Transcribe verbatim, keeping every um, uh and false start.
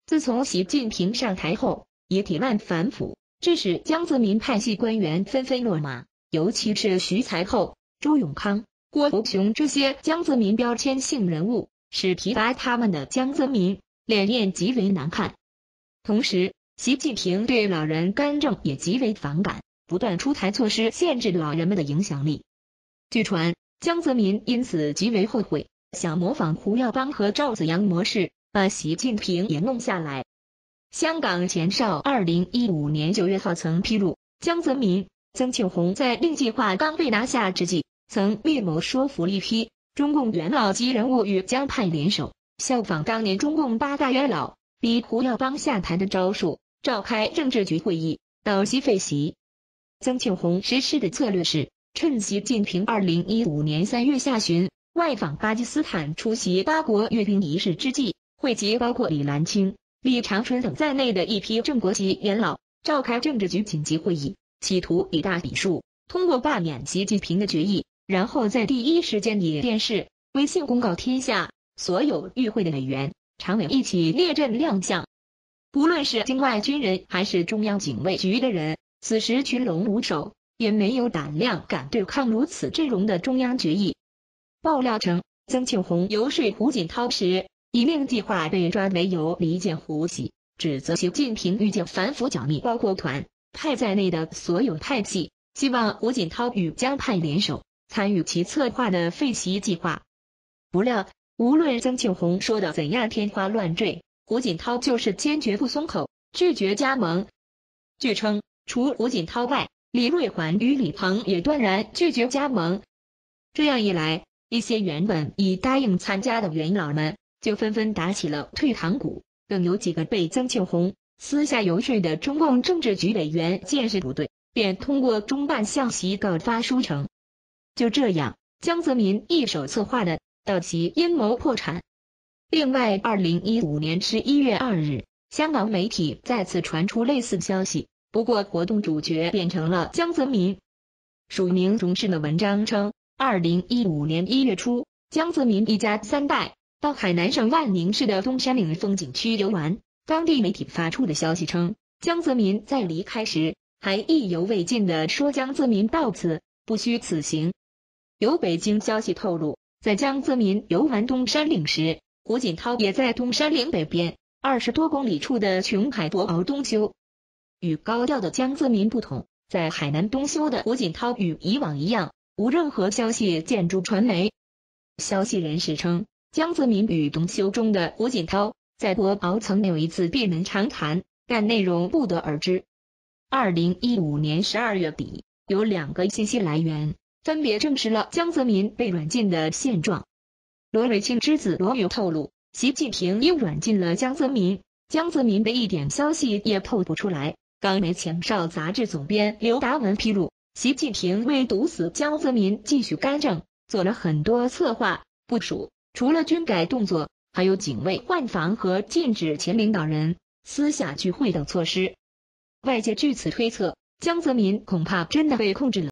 自从习近平上台后，也体乱反腐，致使江泽民派系官员纷纷落马，尤其是徐才厚、周永康、郭伯雄这些江泽民标签性人物，使提拔他们的江泽民脸面极为难看。同时，习近平对老人干政也极为反感，不断出台措施限制老人们的影响力。据传，江泽民因此极为后悔，想模仿胡耀邦和赵紫阳模式，把习近平也弄下来。香港前哨二零一五年九月号曾披露，江泽民、曾庆红在令计划刚被拿下之际，曾密谋说服一批中共元老级人物与江派联手，效仿当年中共八大元老逼胡耀邦下台的招数，召开政治局会议，倒习废习。曾庆红实施的策略是，趁习近平二零一五年三月下旬外访巴基斯坦出席八国阅兵仪式之际，汇集包括李兰清、李长春等在内的一批正国级元老，召开政治局紧急会议，企图以大比数通过罢免习近平的决议，然后在第一时间以电视、微信公告天下所有与会的委员、常委一起列阵亮相。不论是境外军人还是中央警卫局的人，此时群龙无首，也没有胆量敢对抗如此阵容的中央决议。爆料称，曾庆红游说胡锦涛时，以令计划被抓为由离间胡习，指责习近平遇见反腐剿灭包括团派在内的所有派系，希望胡锦涛与江派联手，参与其策划的废习计划。不料，无论曾庆红说的怎样天花乱坠，胡锦涛就是坚决不松口，拒绝加盟。据称，除胡锦涛外，李瑞环与李鹏也断然拒绝加盟。这样一来，一些原本已答应参加的元老们就纷纷打起了退堂鼓，更有几个被曾庆红私下游说的中共政治局委员见识不对，便通过中办向习告发书呈。就这样，江泽民一手策划的倒习阴谋破产。另外，二零一五年十一月二日，香港媒体再次传出类似消息，不过活动主角变成了江泽民。署名中视的文章称，二零一五年一月初，江泽民一家三代到海南省万宁市的东山岭风景区游玩。当地媒体发出的消息称，江泽民在离开时还意犹未尽地说江泽民到此，不虚此行。有北京消息透露，在江泽民游玩东山岭时，胡锦涛也在东山岭北边二十多公里处的琼海博鳌冬休。与高调的江泽民不同，在海南冬休的胡锦涛与以往一样，无任何消息见诸传媒。消息人士称，江泽民与冬休中的胡锦涛在博鳌曾有一次闭门长谈，但内容不得而知。二零一五年十二月底，有两个信息来源分别证实了江泽民被软禁的现状。罗瑞卿之子罗宇透露，习近平又软禁了江泽民，江泽民的一点消息也透不出来。港媒前哨杂志总编刘达文披露，习近平为堵死江泽民继续干政，做了很多策划部署，除了军改动作，还有警卫换防和禁止前领导人私下聚会等措施。外界据此推测，江泽民恐怕真的被控制了。